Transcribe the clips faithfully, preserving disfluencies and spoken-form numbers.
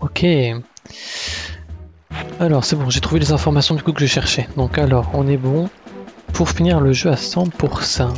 Ok. Alors c'est bon, j'ai trouvé les informations du coup que je cherchais. Donc alors, on est bon pour finir le jeu à cent pour cent.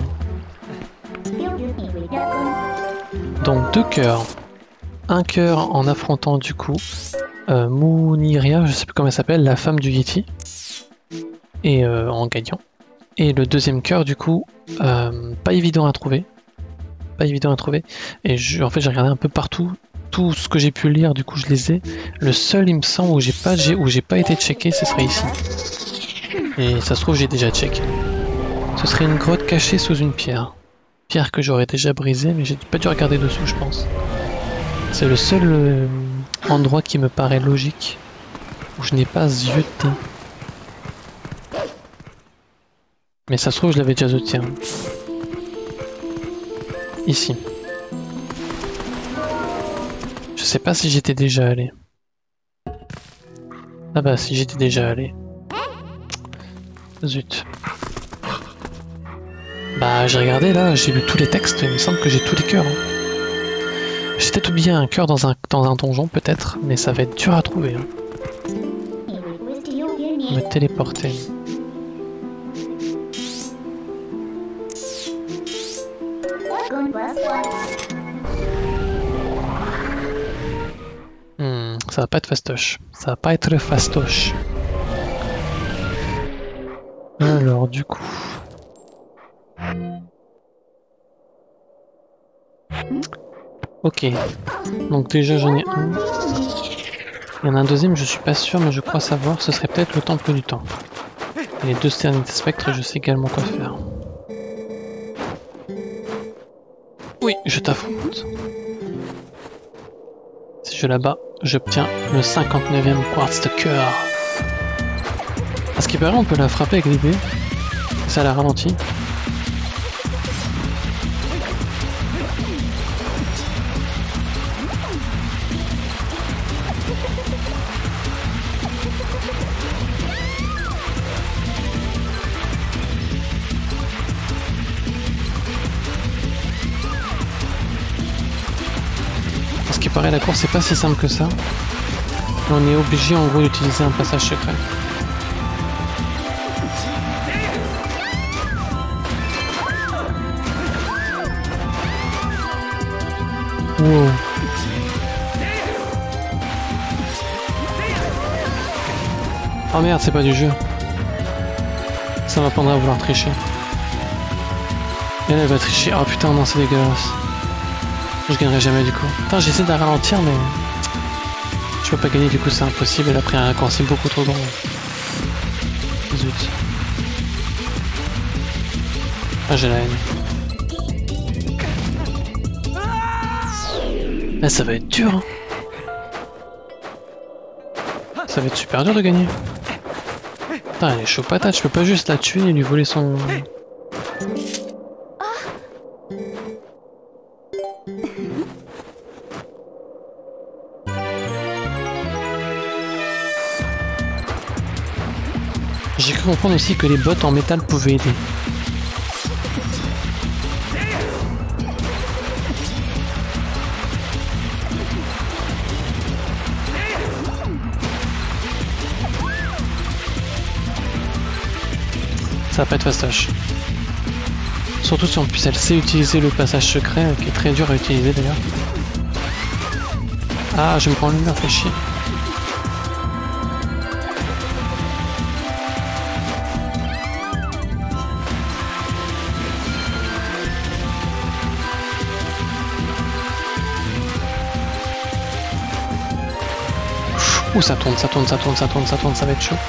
Donc deux cœurs. Un cœur en affrontant du coup euh, Mouniria, je sais plus comment elle s'appelle, la femme du Yeti. Et euh, en gagnant. Et le deuxième cœur du coup, euh, pas évident à trouver. Pas évident à trouver. Et je, en fait j'ai regardé un peu partout. Tout ce que j'ai pu lire, du coup je les ai. Le seul il me semble où j'ai pas, où j'ai pas été checké, ce serait ici. Et ça se trouve j'ai déjà checké. Ce serait une grotte cachée sous une pierre. Pierre que j'aurais déjà brisée, mais j'ai pas dû regarder dessous je pense. C'est le seul euh, endroit qui me paraît logique où je n'ai pas zioté. Mais ça se trouve je l'avais déjà zioté. Hein. Ici. Je sais pas si j'étais déjà allé. Ah bah si j'étais déjà allé. Zut. Bah j'ai regardé là, j'ai lu tous les textes, il me semble que j'ai tous les cœurs. Hein. J'ai peut-être oublié un cœur dans un, dans un donjon peut-être, mais ça va être dur à trouver. Hein. Me téléporter. Hmm, ça va pas être fastoche. Ça va pas être fastoche. Alors du coup... Ok. Donc déjà j'en ai un. Il y en a un deuxième, je suis pas sûr, mais je crois savoir. Ce serait peut-être le temple du temps. Et les deux derniers spectres, je sais également quoi faire. Oui, je t'affronte. Si je la bats, j'obtiens le cinquante-neuvième quartz de cœur. À ce qui paraît, on peut la frapper avec l'épée. Ça la ralentit. À ce qui paraît, la course c'est pas si simple que ça. Et on est obligé en gros d'utiliser un passage secret. Wow. Oh merde, c'est pas du jeu. Ça m'apprendra à vouloir tricher. Et là, elle va tricher. Oh putain, non, c'est dégueulasse. Je gagnerai jamais du coup. Putain, j'essaie de la ralentir, mais... Je peux pas gagner, du coup c'est impossible. Elle a pris un raccourci beaucoup trop grand. Zut. Ah, j'ai la haine. Là, ça va être dur. Hein. Ça va être super dur de gagner. Putain, elle est chaud patate. Je peux pas juste la tuer et lui voler son... J'ai cru comprendre aussi que les bottes en métal pouvaient aider. Ça va pas être fastoche. Surtout si en plus elle sait utiliser le passage secret, qui est très dur à utiliser d'ailleurs. Ah, je me prends l'une, fait chier. Ouh, ça tourne, ça tourne, ça tourne, ça tourne, ça tourne, ça va être chaud.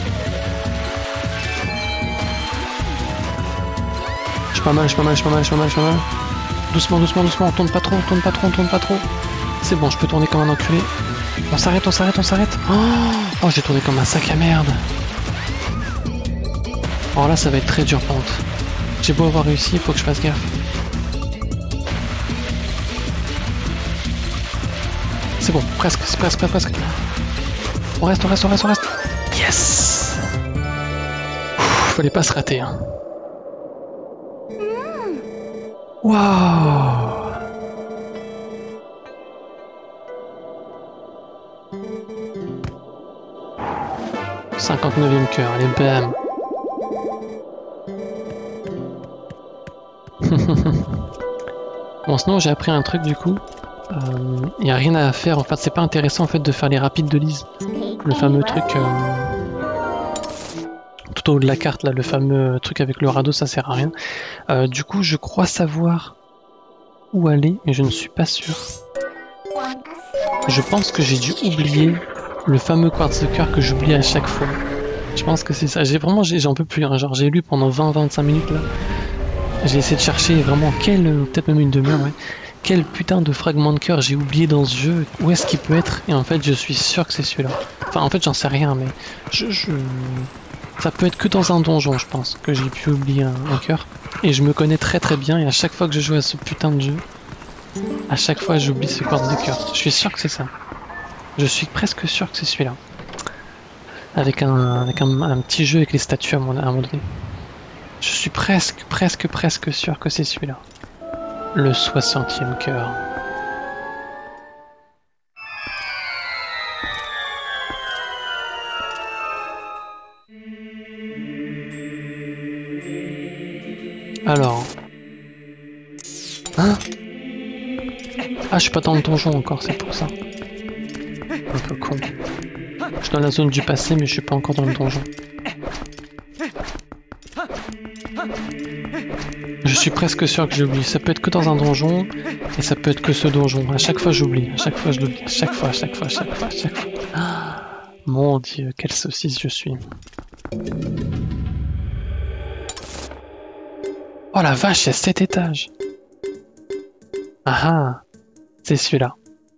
Je suis pas mal, je suis pas mal, je suis pas mal, je suis pas mal, je suis pas mal. Doucement, doucement, doucement, on tourne pas trop, on tourne pas trop, on tourne pas trop. C'est bon, je peux tourner comme un enculé. On s'arrête, on s'arrête, on s'arrête. Oh, oh j'ai tourné comme un sac à merde. Alors là, ça va être très dur par contre. J'ai beau avoir réussi, il faut que je fasse gaffe. C'est bon, presque, c'est presque, presque, presque. On reste, on reste, on reste, on reste. Yes. Ouf, fallait pas se rater. Hein. Waouh. cinquante-neuvième cœur, allez bam. Bon sinon j'ai appris un truc du coup. Il euh, n'y a rien à faire, en fait c'est pas intéressant en fait de faire les rapides de Lise. Le fameux truc euh, tout au haut de la carte là, le fameux truc avec le radeau, ça sert à rien. Euh, du coup je crois savoir où aller, mais je ne suis pas sûr. Je pense que j'ai dû oublier le fameux quartz de cœur que j'oublie à chaque fois. Je pense que c'est ça. J'ai vraiment, j'en peux plus. Hein. Genre j'ai lu pendant vingt à vingt-cinq minutes là. J'ai essayé de chercher vraiment quel, peut-être même une demi-heure, ouais. Quel putain de fragment de cœur j'ai oublié dans ce jeu. Où est-ce qu'il peut être? Et en fait je suis sûr que c'est celui-là. Enfin en fait j'en sais rien, mais je, je... ça peut être que dans un donjon, je pense, que j'ai pu oublier un, un cœur. Et je me connais très très bien. Et à chaque fois que je joue à ce putain de jeu, à chaque fois j'oublie ce quartz de cœur. Je suis sûr que c'est ça. Je suis presque sûr que c'est celui-là. Avec un, avec un, un petit jeu avec les statues à, mon, à un moment donné. Je suis presque, presque, presque sûr que c'est celui-là. Le soixantième cœur. Alors... Hein? Ah, je suis pas dans le donjon encore, c'est pour ça. Un peu con. Je suis dans la zone du passé, mais je suis pas encore dans le donjon. Je suis presque sûr que j'ai oublié. Ça peut être que dans un donjon, et ça peut être que ce donjon. À chaque fois j'oublie, à chaque fois je l'oublie, à chaque fois, à chaque fois, à chaque fois, à chaque fois. Ah, mon dieu, quelle saucisse je suis. Oh la vache, il y a sept étages. Ah ah, c'est celui-là.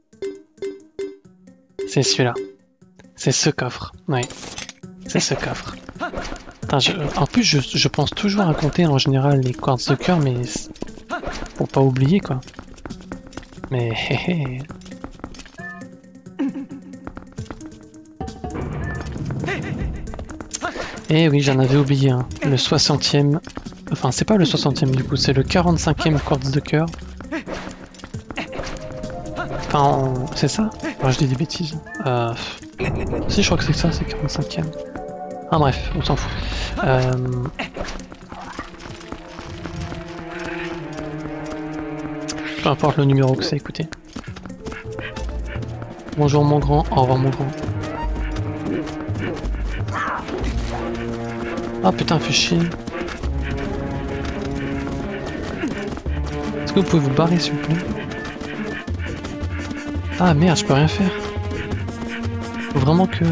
C'est celui-là. C'est ce coffre, oui. C'est ce coffre. Attends, je, en plus, je, je pense toujours à compter en général les quartz de cœur, mais pour pas oublier quoi. Mais hé hé. Eh oui, j'en avais oublié un. Hein. Le soixantième. Enfin, c'est pas le soixantième du coup, c'est le quarante-cinquième quartz de cœur. Enfin, c'est ça? Enfin, je dis des bêtises. Euh... Si, je crois que c'est ça, c'est quarante-cinquième. Ah bref, on s'en fout. Euh... Peu importe le numéro que c'est, écoutez. Bonjour mon grand, au revoir mon grand. Ah putain, fais chier. Est-ce que vous pouvez vous barrer s'il vous plaît? Ah merde, je peux rien faire. Faut vraiment que...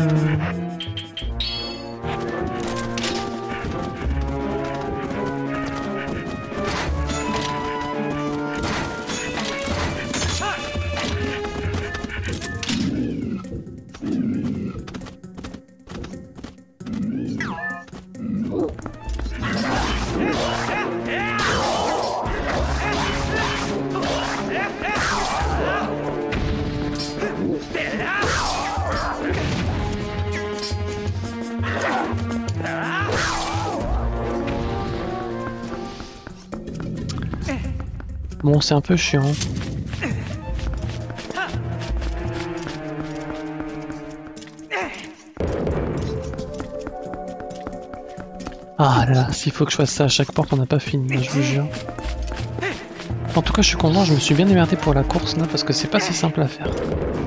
Bon, c'est un peu chiant. Ah là là, s'il faut que je fasse ça à chaque porte, on n'a pas fini, là, je vous jure. En tout cas, je suis content, je me suis bien émerdé pour la course là, parce que c'est pas si simple à faire.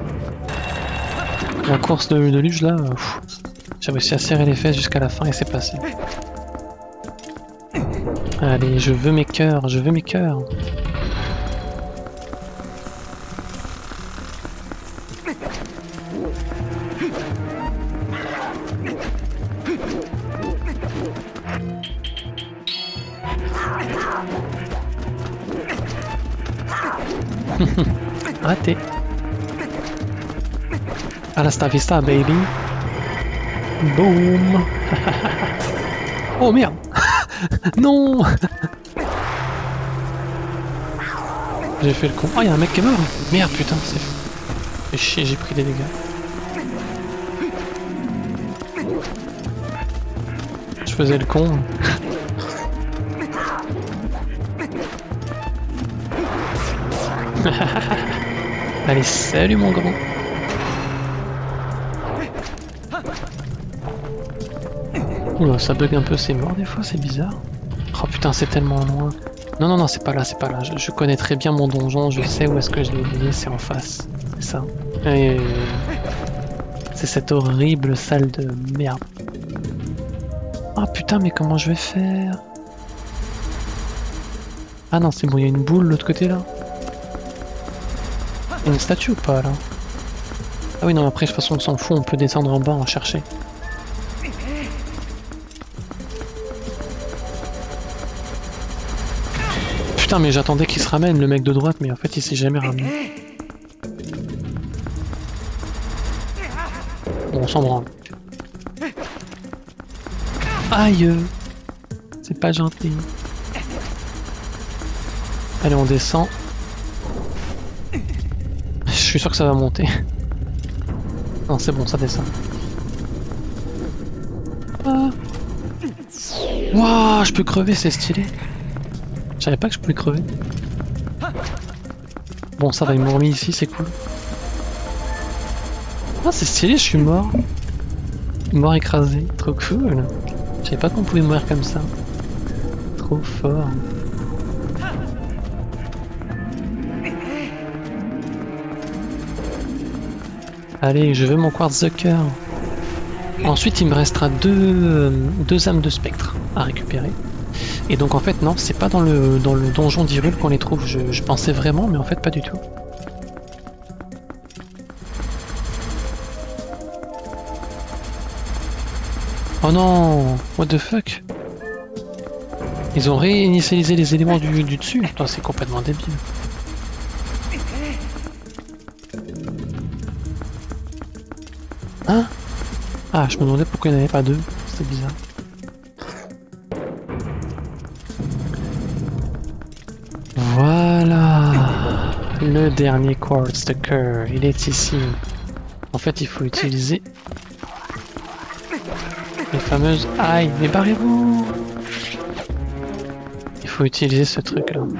La course de, de luge là, j'ai réussi à serrer les fesses jusqu'à la fin et c'est passé. Allez, je veux mes cœurs, je veux mes cœurs. Raté. Hasta vista, baby. Boom. Oh merde. Non. J'ai fait le con. Oh, il y a un mec qui est mort. Merde, putain, c'est fait chier, j'ai pris des dégâts. Je faisais le con. Allez, salut mon grand. Oula, ça bug un peu, c'est mort des fois, c'est bizarre. Oh putain, c'est tellement loin. Non, non, non, c'est pas là, c'est pas là. Je, je connais très bien mon donjon, je sais où est-ce que je l'ai oublié, c'est en face. C'est ça. Et... c'est cette horrible salle de merde. Ah putain, mais comment je vais faire? Ah non, c'est bon, il y a une boule de l'autre côté là. Il y a une statue ou pas là? Ah oui, non, après, de toute façon, on s'en fout, on peut descendre en bas, en chercher. Putain, mais j'attendais qu'il se ramène, le mec de droite, mais en fait, il s'est jamais ramené. Bon, on s'en branle. Aïe! C'est pas gentil. Allez, on descend. Je suis sûr que ça va monter. Non, c'est bon, ça descend. Ah. Waouh, je peux crever, c'est stylé. Je savais pas que je pouvais crever. Bon, ça va, ils m'ont remis ici, c'est cool. Ah, c'est stylé, je suis mort. Mort écrasé, trop cool. Je savais pas qu'on pouvait mourir comme ça. Trop fort. Allez, je veux mon quartz cœur. Ensuite, il me restera deux, euh, deux âmes de spectre à récupérer. Et donc en fait, non, c'est pas dans le, dans le donjon d'Hyrule qu'on les trouve. Je, je pensais vraiment, mais en fait, pas du tout. Oh non! What the fuck? Ils ont réinitialisé les éléments du, du dessus? Putain, c'est complètement débile. Hein? Ah, je me demandais pourquoi il n'y en avait pas deux. C'était bizarre. Voilà! Le dernier quartz de cœur, il est ici. En fait, il faut utiliser les fameuses... Aïe, mais barrez-vous! Il faut utiliser ce truc là.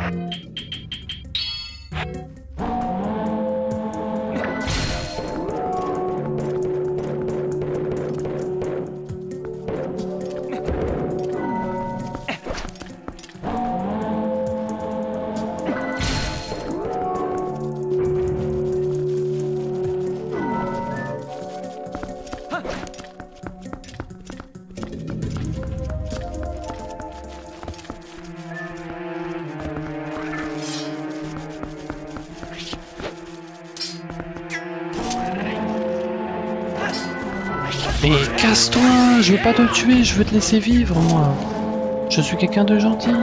Mais casse-toi, je veux pas te tuer, je veux te laisser vivre, moi. Je suis quelqu'un de gentil.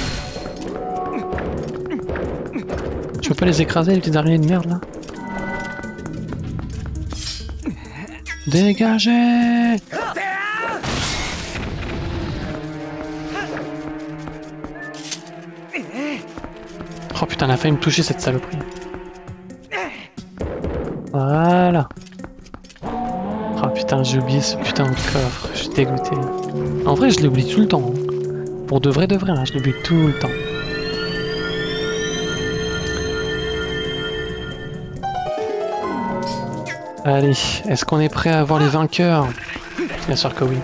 Je veux pas les écraser, les petites araignées de merde, là. Dégagez! Oh putain, elle a failli me toucher, cette saloperie. Voilà. Oh putain, j'ai oublié ce putain de coffre, je suis dégoûté. En vrai, je l'oublie tout le temps. Hein. Pour de vrai de vrai, hein, je l'oublie tout le temps. Allez, est-ce qu'on est prêt à avoir les vainqueurs? Bien sûr que oui.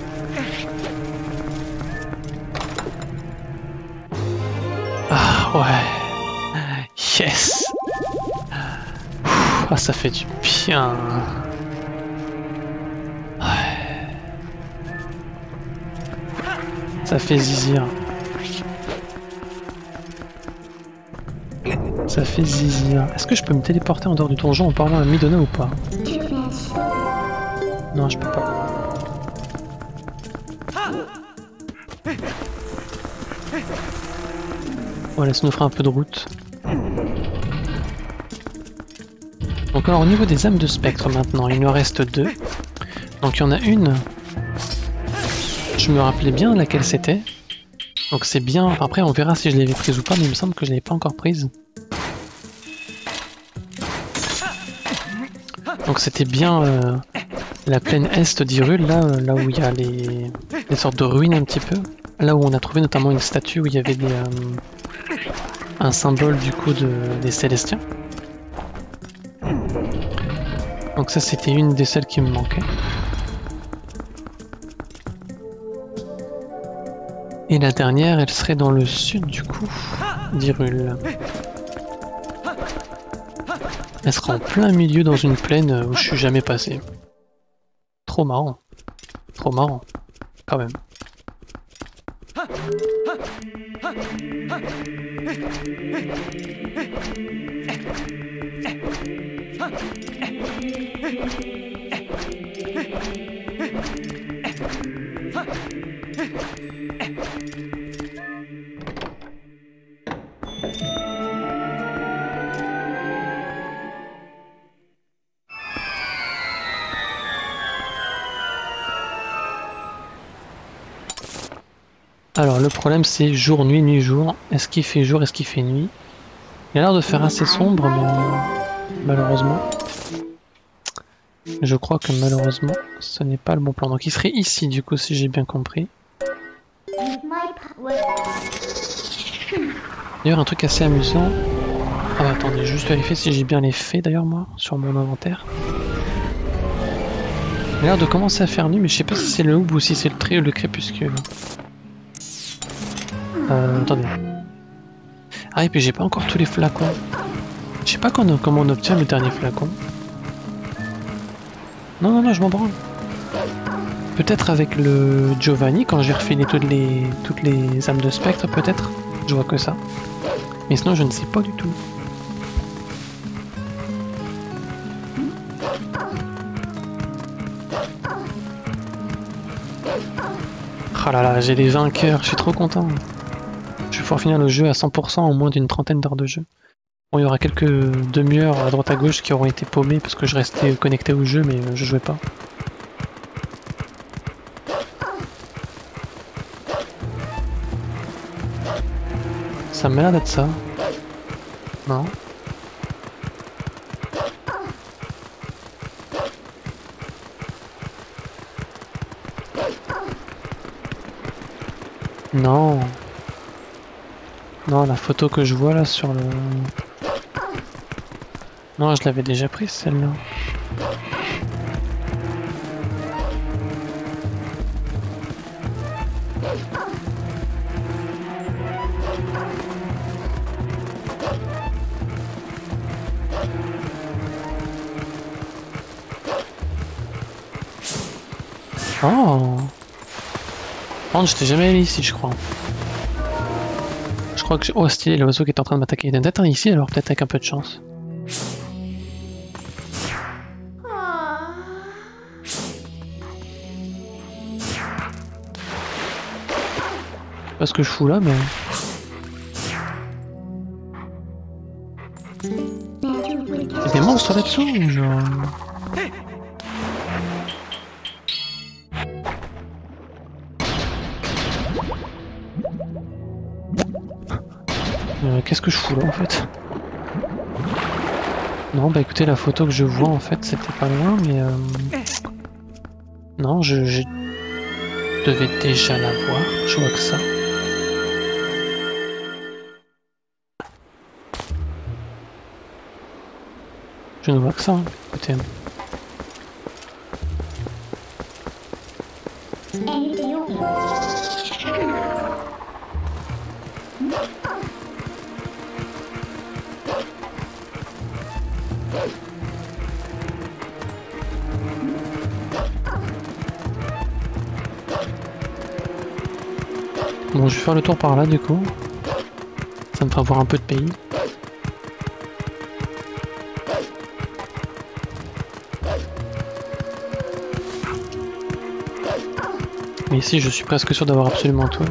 Ah ouais. Yes. Ah, ça fait du bien. Ça fait zizir. Ça fait zizir. Est-ce que je peux me téléporter en dehors du donjon en parlant à Midona ou pas? Non, je peux pas. Voilà, ça nous fera un peu de route. Donc alors au niveau des âmes de spectre maintenant, il nous reste deux. Donc il y en a une. Je me rappelais bien laquelle c'était. Donc c'est bien. Enfin, après on verra si je l'avais prise ou pas, mais il me semble que je l'avais pas encore prise. Donc c'était bien euh, la plaine est d'Hyrule, là, euh, là où il y a les, les sortes de ruines un petit peu. Là où on a trouvé notamment une statue où il y avait des, euh, un symbole du coup de, des Célestiens. Donc ça c'était une des celles qui me manquait. Et la dernière, elle serait dans le sud du coup, d'Hyrule. Elle sera en plein milieu dans une plaine où je suis jamais passé. Trop marrant. Trop marrant. Quand même. Alors le problème c'est jour, nuit, nuit, jour. Est-ce qu'il fait jour, est-ce qu'il fait nuit? Il a l'air de faire assez sombre, mais malheureusement, je crois que malheureusement, ce n'est pas le bon plan. Donc il serait ici du coup, si j'ai bien compris. D'ailleurs un truc assez amusant. Ah bah attendez, juste vérifier si j'ai bien les faits d'ailleurs moi, sur mon inventaire. Il a l'air de commencer à faire nuit, mais je sais pas si c'est le houble ou si c'est le trait ou le crépuscule. Euh, attendez. Ah et puis j'ai pas encore tous les flacons. Je sais pas quand, comment on obtient le dernier flacon. Non non non, je m'en branle. Peut-être avec le Giovanni quand j'ai refilé toutes les toutes les âmes de spectre, peut-être. Je vois que ça. Mais sinon je ne sais pas du tout. Ah là là, j'ai les vainqueurs, je suis trop content. Je vais pouvoir finir le jeu à cent pour cent en moins d'une trentaine d'heures de jeu. Bon, il y aura quelques demi-heures à droite à gauche qui auront été paumées parce que je restais connecté au jeu mais je jouais pas. Ça m'a l'air d'être ça. Non. Non. Non, la photo que je vois là sur le... Non, je l'avais déjà prise celle-là. Oh. Oh, j'étais jamais allé ici, je crois. Je crois que j'ai... Oh, stylé, l'oiseau qui est en train de m'attaquer. Il doit être ici, alors peut-être avec un peu de chance. Je sais pas ce que je fous là, mais... Il y a des monstres là-dessous, ou genre... Euh, Qu'est-ce que je fous là en fait? Non, bah écoutez, la photo que je vois en fait c'était pas loin, mais euh... non, je, je devais déjà la voir, je vois que ça. Je ne vois que ça, hein. Écoutez. Bon, je vais faire le tour par là du coup. Ça me fera voir un peu de pays. Mais ici, je suis presque sûr d'avoir absolument tout.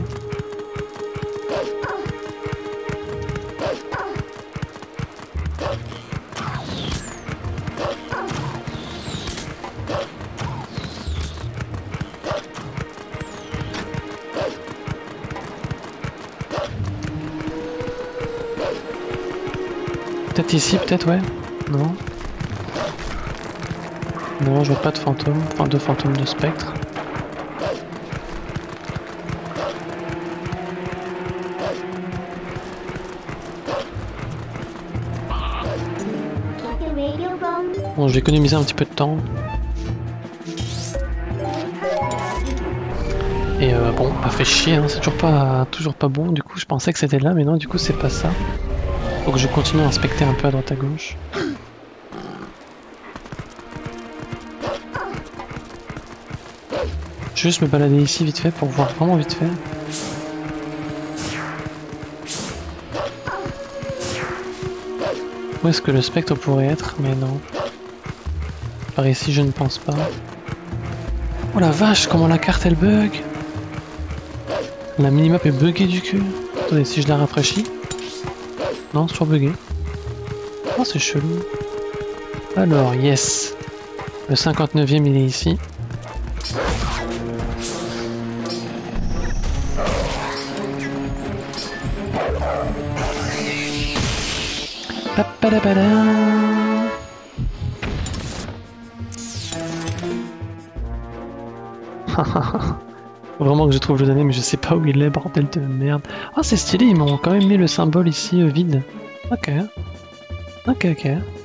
Peut-être ici, peut-être, ouais. Non. Non, je vois pas de fantômes. Enfin, de fantômes de spectre. Bon, je vais économiser un petit peu de temps. Et euh, bon, bah fait chier, hein, c'est toujours pas, toujours pas bon. Du coup, je pensais que c'était là, mais non, du coup, c'est pas ça. Faut que je continue à inspecter un peu à droite à gauche. Je vais juste me balader ici vite fait pour voir vraiment vite fait. Où est-ce que le spectre pourrait être? Mais non. Par ici, je ne pense pas. Oh la vache, comment la carte elle bug! La minimap est buggée du cul. Attendez, si je la rafraîchis. Non, c'est toujours buggé. Oh, c'est chelou. Alors, yes. Le cinquante-neuvième, il est ici. Papadabada. Faut vraiment que je trouve le dernier, mais je sais pas où il est, bordel de merde. Ah, oh, c'est stylé, ils m'ont quand même mis le symbole ici euh, vide. Ok. Ok, ok.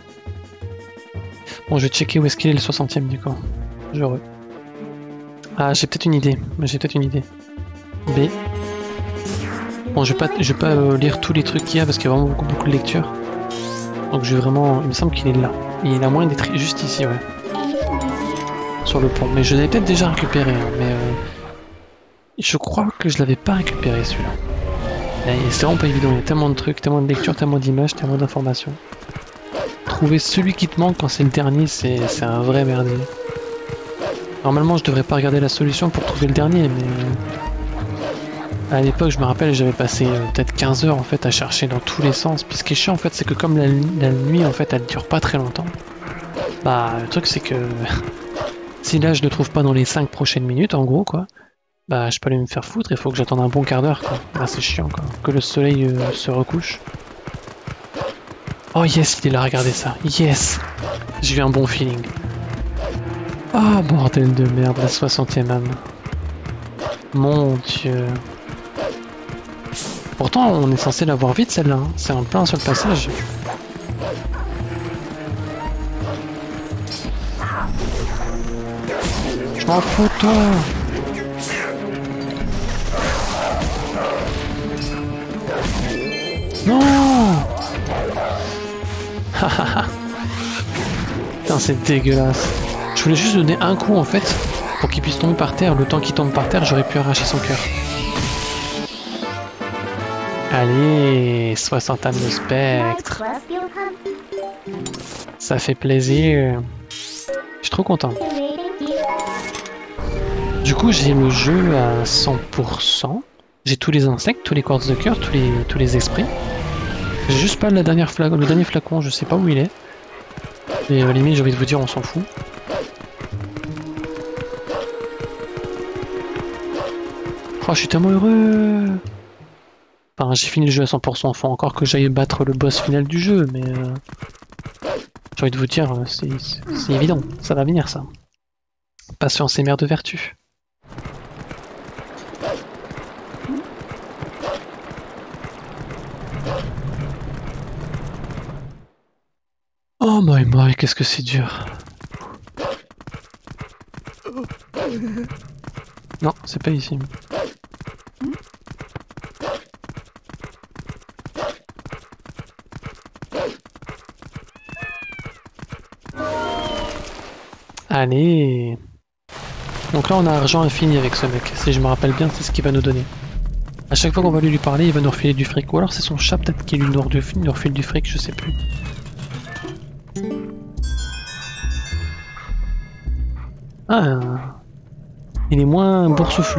Bon, je vais checker où est-ce qu'il est le soixantième du coup. Heureux. Ah, j'ai peut-être une idée. J'ai peut-être une idée. B. Bon, je vais pas, je vais pas euh, lire tous les trucs qu'il y a parce qu'il y a vraiment beaucoup, beaucoup de lecture. Donc je vais vraiment... Il me semble qu'il est là. Et il a moyen d'être juste ici, ouais. Sur le pont. Mais je l'avais peut-être déjà récupéré, hein, mais... Euh... Je crois que je l'avais pas récupéré celui-là. Et c'est vraiment pas évident, il y a tellement de trucs, tellement de lectures, tellement d'images, tellement d'informations. Trouver celui qui te manque quand c'est le dernier, c'est un vrai merdier. Normalement je devrais pas regarder la solution pour trouver le dernier, mais... À l'époque je me rappelle j'avais passé euh, peut-être quinze heures en fait à chercher dans tous les sens. Puis ce qui est chiant en fait c'est que comme la, la nuit en fait elle dure pas très longtemps. Bah le truc c'est que... si là je le trouve pas dans les cinq prochaines minutes en gros quoi. Bah je peux aller me faire foutre, il faut que j'attende un bon quart d'heure quoi. Là c'est chiant quoi, que le soleil euh, se recouche. Oh yes, il est là, regardez ça, yes. J'ai eu un bon feeling. Oh bordel de merde, la soixantième âme. Mon dieu. Pourtant on est censé l'avoir vite celle-là, hein. C'est en plein seul passage. Je m'en fous toi. Non. Putain c'est dégueulasse. Je voulais juste donner un coup en fait pour qu'il puisse tomber par terre. Le temps qu'il tombe par terre j'aurais pu arracher son cœur. Allez, soixante âmes de spectre. Ça fait plaisir. Je suis trop content. Du coup j'ai le jeu à cent pour cent. J'ai tous les insectes, tous les quartz de cœur, tous les, tous les esprits. J'ai juste pas la dernière flacon, le dernier flacon, je sais pas où il est. Et à la limite j'ai envie de vous dire on s'en fout. Oh je suis tellement heureux. Enfin j'ai fini le jeu à cent pour cent, faut encore que j'aille battre le boss final du jeu, mais... Euh... J'ai envie de vous dire, c'est évident, ça va venir ça. Patience et mère de vertu. Oh my my, qu'est-ce que c'est dur. Non, c'est pas ici. Allez. Donc là on a argent infini avec ce mec. Si je me rappelle bien, c'est ce qu'il va nous donner. À chaque fois qu'on va lui parler, il va nous refiler du fric. Ou alors c'est son chat peut-être qui lui nous refile du fric, je sais plus. Ah, il est moins boursouflu.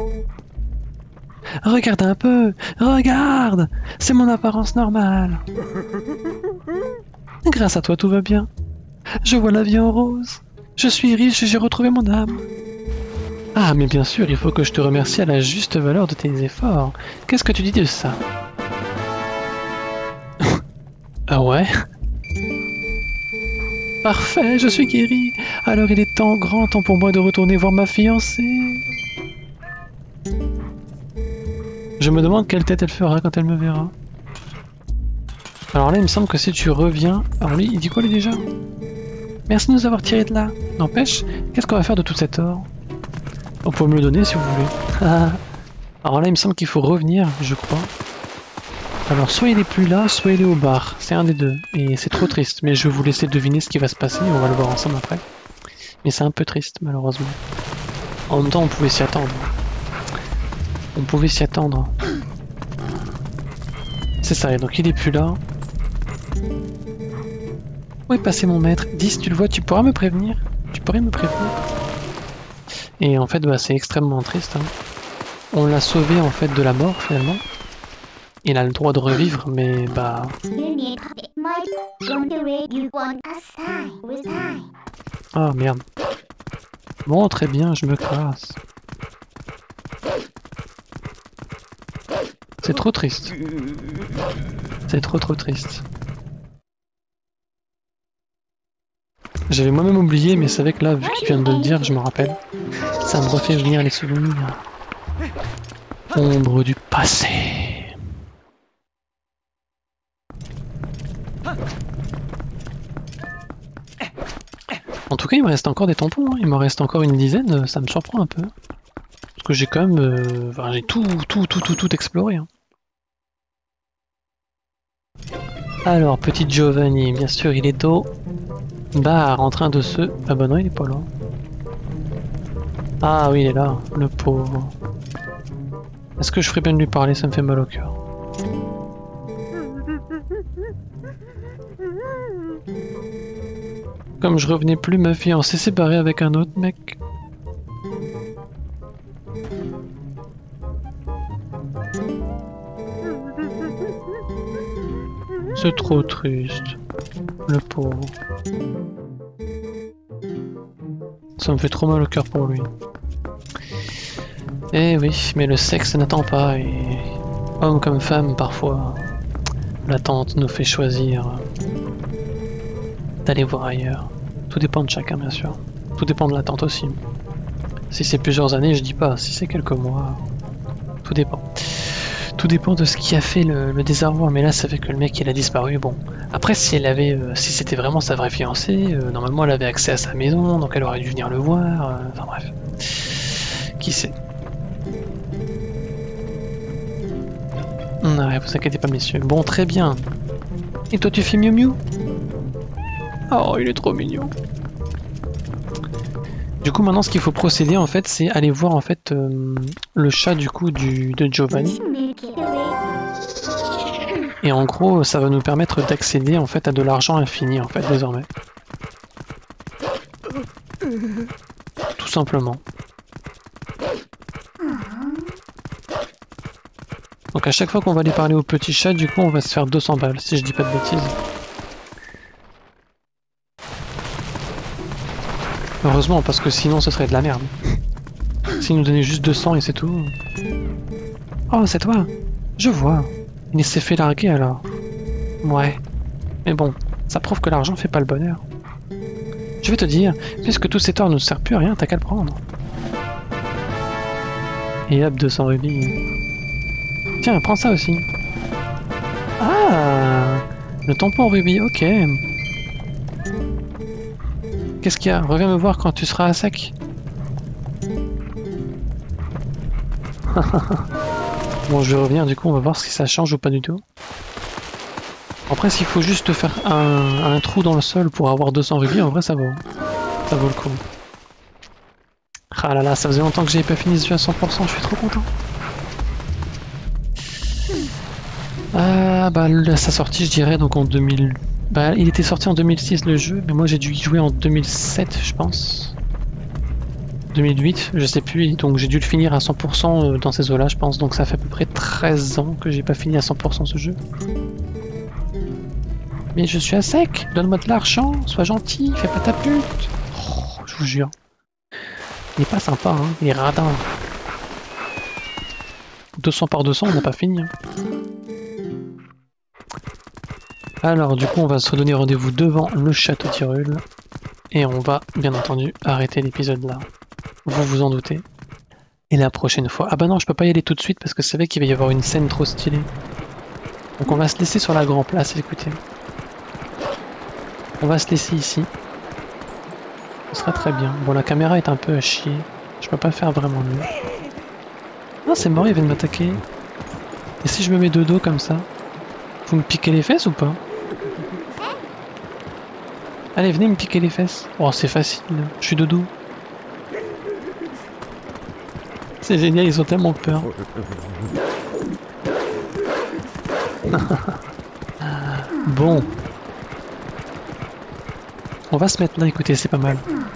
Regarde un peu, regarde, c'est mon apparence normale. Grâce à toi tout va bien. Je vois la vie en rose. Je suis riche et j'ai retrouvé mon âme. Ah mais bien sûr, il faut que je te remercie à la juste valeur de tes efforts. Qu'est-ce que tu dis de ça? Ah ouais? Parfait, je suis guéri. Alors il est temps, grand temps pour moi de retourner voir ma fiancée. Je me demande quelle tête elle fera quand elle me verra. Alors là, il me semble que si tu reviens... Alors lui, il dit quoi lui déjà? Merci de nous avoir tiré de là. N'empêche, qu'est-ce qu'on va faire de tout cet or? On peut me le donner si vous voulez. Alors là, il me semble qu'il faut revenir, je crois. Alors, soit il est plus là, soit il est au bar. C'est un des deux. Et c'est trop triste. Mais je vais vous laisser deviner ce qui va se passer. On va le voir ensemble après. Mais c'est un peu triste, malheureusement. En même temps, on pouvait s'y attendre. On pouvait s'y attendre. C'est ça, et donc il est plus là. Où est passé mon maître? Dis, si tu le vois, tu pourras me prévenir? Tu pourrais me prévenir? Et en fait, bah, c'est extrêmement triste. Hein. On l'a sauvé en fait de la mort finalement. Il a le droit de revivre, mais bah... Ah merde. Bon, très bien, je me casse. C'est trop triste. C'est trop trop triste. J'avais moi-même oublié, mais c'est vrai que là, vu qu'il vient de le dire, je me rappelle. Ça me refait venir les souvenirs. Ombre du passé. En tout cas, il me reste encore des tampons, hein. Il me reste encore une dizaine, ça me surprend un peu. Parce que j'ai quand même... Euh... Enfin, j'ai tout, tout, tout, tout, tout exploré. Hein. Alors, petit Giovanni, bien sûr, il est au bar en train de se... Ah bah non, il est pas là. Ah oui, il est là, le pauvre. Est-ce que je ferais bien de lui parler? Ça me fait mal au cœur. Comme je revenais plus, ma fille, on s'est séparé avec un autre mec. C'est trop triste. Le pauvre. Ça me fait trop mal au cœur pour lui. Eh oui, mais le sexe n'attend pas et... Homme comme femme, parfois, l'attente nous fait choisir d'aller voir ailleurs. Tout dépend de chacun, bien sûr. Tout dépend de l'attente aussi. Si c'est plusieurs années, je dis pas. Si c'est quelques mois, tout dépend. Tout dépend de ce qui a fait le, le désarroi. Mais là, ça fait que le mec, il a disparu. Bon, après, si elle avait, euh, si c'était vraiment sa vraie fiancée, euh, normalement, elle avait accès à sa maison, donc elle aurait dû venir le voir. Euh, enfin bref, qui sait. Ouais, vous inquiétez pas, messieurs. Bon, très bien. Et toi, tu fais mieux mieux? Oh, il est trop mignon. Du coup, maintenant, ce qu'il faut procéder, en fait, c'est aller voir, en fait, euh, le chat, du coup, du, de Giovanni. Et en gros, ça va nous permettre d'accéder, en fait, à de l'argent infini, en fait, désormais. Tout simplement. Donc à chaque fois qu'on va aller parler au petit chat, du coup, on va se faire deux cents balles, si je dis pas de bêtises. Heureusement, parce que sinon ce serait de la merde. S'il nous donnait juste deux cents et c'est tout. Oh, c'est toi? Je vois. Il s'est fait larguer alors. Ouais. Mais bon, ça prouve que l'argent fait pas le bonheur. Je vais te dire, puisque tous ces torts ne servent plus à rien, t'as qu'à le prendre. Et hop, deux cents rubis. Tiens, prends ça aussi. Ah, le tampon rubis, ok. Qu'est-ce qu'il y a? Reviens me voir quand tu seras à sec. Bon, je vais revenir, du coup, on va voir si ça change ou pas du tout. Après, s'il faut juste faire un, un trou dans le sol pour avoir deux cents rubis, en vrai, ça vaut. Ça vaut le coup. Ah là là, ça faisait longtemps que j'avais pas fini ce jeu à cent pour cent, je suis trop content. Ah bah, à sa sortie, je dirais, donc en deux mille... Bah, il était sorti en deux mille six le jeu, mais moi j'ai dû y jouer en deux mille sept, je pense. deux mille huit, je sais plus, donc j'ai dû le finir à cent pour cent dans ces eaux-là, je pense. Donc ça fait à peu près treize ans que j'ai pas fini à cent pour cent ce jeu. Mais je suis à sec, donne-moi de l'argent, sois gentil, fais pas ta pute. Oh, je vous jure. Il est pas sympa, hein, il est radin. deux cents par deux cents, on n'a pas fini. Hein. Alors du coup on va se redonner rendez-vous devant le château Tyrul. Et on va bien entendu arrêter l'épisode là. Vous vous en doutez. Et la prochaine fois... Ah bah non, je peux pas y aller tout de suite parce que c'est vrai qu'il va y avoir une scène trop stylée. Donc on va se laisser sur la grande place, écoutez. On va se laisser ici. Ce sera très bien. Bon, la caméra est un peu à chier. Je peux pas faire vraiment mieux. Ah, c'est mort, il vient de m'attaquer. Et si je me mets de dos comme ça, vous me piquez les fesses ou pas? Allez, venez me piquer les fesses. Oh, c'est facile, je suis de dos. C'est génial, ils ont tellement peur. Bon. On va se mettre là, écoutez, c'est pas mal.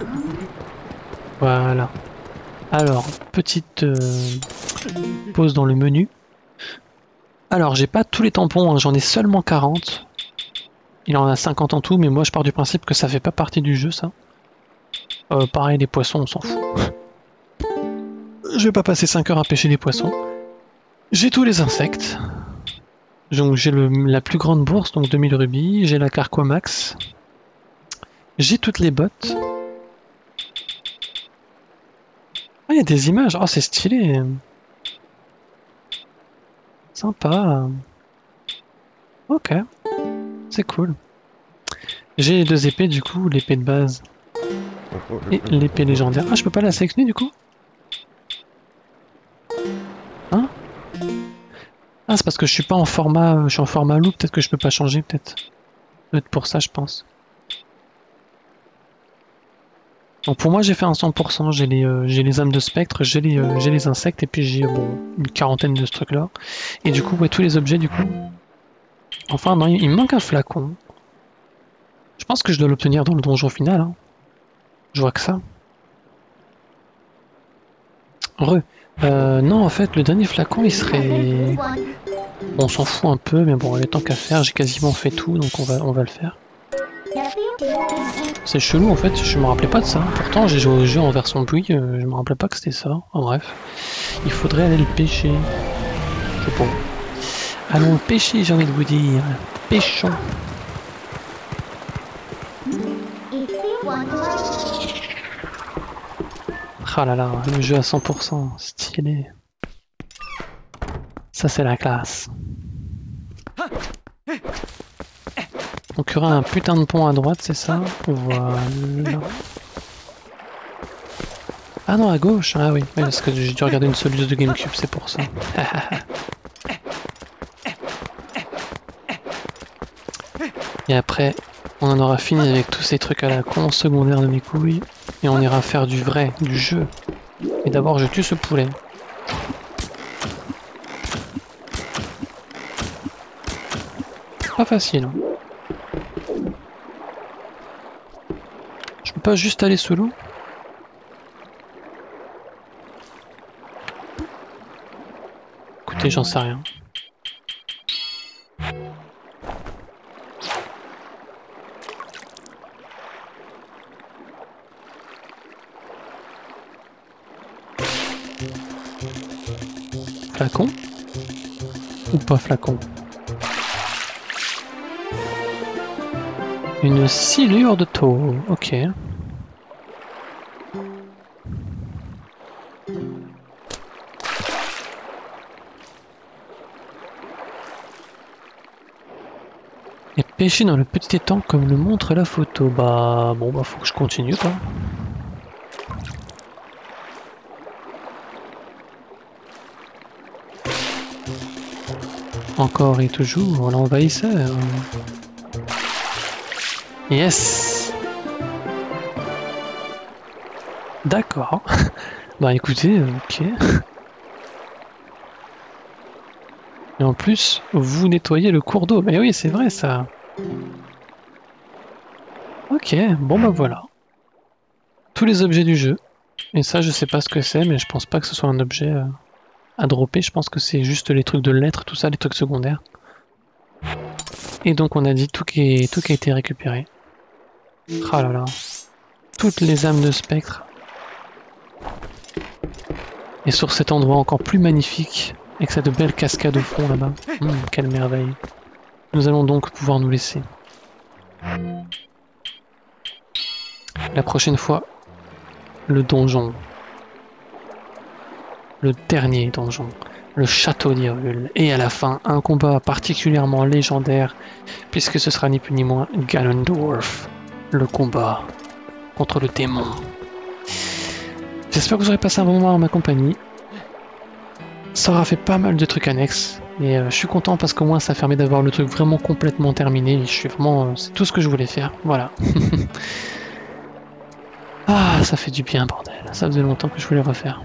Voilà. Alors, petite euh, pause dans le menu. Alors, j'ai pas tous les tampons, hein, j'en ai seulement quarante. Il en a cinquante en tout, mais moi je pars du principe que ça fait pas partie du jeu, ça. Euh, pareil, les poissons, on s'en fout. Je vais pas passer cinq heures à pêcher les poissons. J'ai tous les insectes. Donc j'ai la plus grande bourse, donc deux mille rubis. J'ai la carquois max. J'ai toutes les bottes. Ah, il y a des images. Oh, c'est stylé. Sympa. Ok. C'est cool. J'ai les deux épées, du coup, l'épée de base et l'épée légendaire. Ah, je peux pas la sélectionner, du coup? Hein? Ah, c'est parce que je suis pas en format... Je suis en format loup, peut-être que je peux pas changer, peut-être. Peut-être pour ça, je pense. Donc pour moi j'ai fait un cent pour cent, j'ai les, euh, j'ai les âmes de spectre, j'ai les, euh, j'ai les insectes et puis j'ai euh, bon, une quarantaine de ce truc là. Et du coup ouais, tous les objets du coup. Enfin non, il, il me manque un flacon. Je pense que je dois l'obtenir dans le donjon final. Hein. Je vois que ça. Re. Euh, non en fait le dernier flacon il serait... Bon, on s'en fout un peu mais bon il est tant qu'à faire, j'ai quasiment fait tout donc on va, on va le faire. C'est chelou en fait, je me rappelais pas de ça. Pourtant j'ai joué au jeu en version bruit, euh, je me rappelais pas que c'était ça. En bref, il faudrait aller le pêcher. C'est bon. Allons le pêcher, j'ai envie de vous dire. Pêchons. Ah là là, le jeu à cent pour cent, stylé. Ça c'est la classe. Donc il y aura un putain de pont à droite, c'est ça? Voilà. Ah non, à gauche. Ah oui, oui parce que j'ai dû regarder une solution de GameCube, c'est pour ça. Et après, on en aura fini avec tous ces trucs à la con secondaire de mes couilles. Et on ira faire du vrai, du jeu. Et d'abord, je tue ce poulet. Pas facile. Hein. Je peux pas juste aller sous l'eau? Écoutez, j'en sais rien. Flacon? Ou pas flacon? Une silure de taureau, ok. Et pêcher dans le petit étang comme le montre la photo. Bah bon bah faut que je continue quoi. Encore et toujours l'envahisseur. Yes. D'accord. Bah écoutez, ok. Et en plus, vous nettoyez le cours d'eau. Mais oui, c'est vrai ça. Ok, bon bah voilà. Tous les objets du jeu. Et ça, je sais pas ce que c'est, mais je pense pas que ce soit un objet euh, à dropper. Je pense que c'est juste les trucs de lettres, tout ça, les trucs secondaires. Et donc on a dit tout qui, est, tout qui a été récupéré. Ah là là. Toutes les âmes de spectre. Et sur cet endroit encore plus magnifique, avec cette belle cascade au fond là-bas. Mmh, quelle merveille. Nous allons donc pouvoir nous laisser. La prochaine fois, le donjon. Le dernier donjon. Le château d'Hyrule. Et à la fin, un combat particulièrement légendaire, puisque ce sera ni plus ni moins Ganondorf. Le combat contre le démon. J'espère que vous aurez passé un bon moment en ma compagnie. Ça aura fait pas mal de trucs annexes. Et euh, je suis content parce qu'au moins ça permet d'avoir le truc vraiment complètement terminé. Je suis vraiment... Euh, c'est tout ce que je voulais faire. Voilà. Ah, ça fait du bien, bordel. Ça faisait longtemps que je voulais refaire.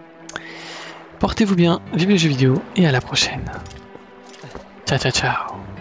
Portez-vous bien, vivez les jeux vidéo et à la prochaine. Ciao, ciao, ciao.